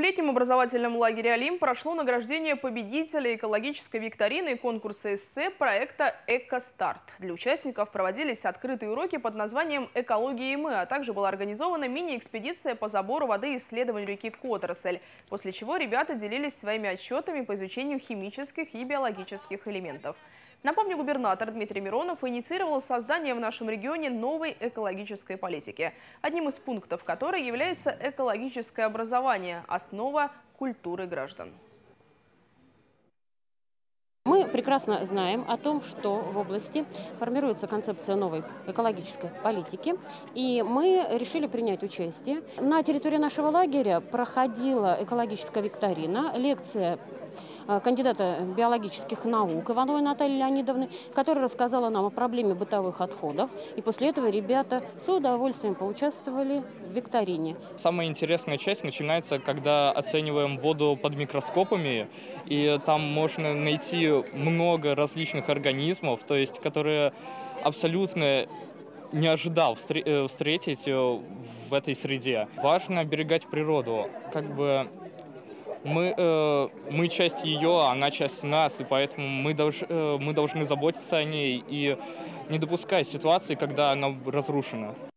В летнем образовательном лагере «Олимп» прошло награждение победителей экологической викторины и конкурса эссе проекта «Экостарт». Для участников проводились открытые уроки под названием «Экология и мы», а также была организована мини-экспедиция по забору воды и исследованию реки Которосль, после чего ребята делились своими отчетами по изучению химических и биологических элементов. Напомню, губернатор Дмитрий Миронов инициировал создание в нашем регионе новой экологической политики, одним из пунктов которой является экологическое образование – основа культуры граждан. Мы прекрасно знаем о том, что в области формируется концепция новой экологической политики, и мы решили принять участие. На территории нашего лагеря проходила экологическая викторина, лекция кандидата биологических наук Ивановой Натальи Леонидовны, которая рассказала нам о проблеме бытовых отходов. И после этого ребята с удовольствием поучаствовали в викторине. Самая интересная часть начинается, когда оцениваем воду под микроскопами, и там можно найти много различных организмов, то есть, которые абсолютно не ожидал встретить в этой среде. Важно оберегать природу, мы часть ее, она часть нас, и поэтому мы должны заботиться о ней и не допускать ситуации, когда она разрушена.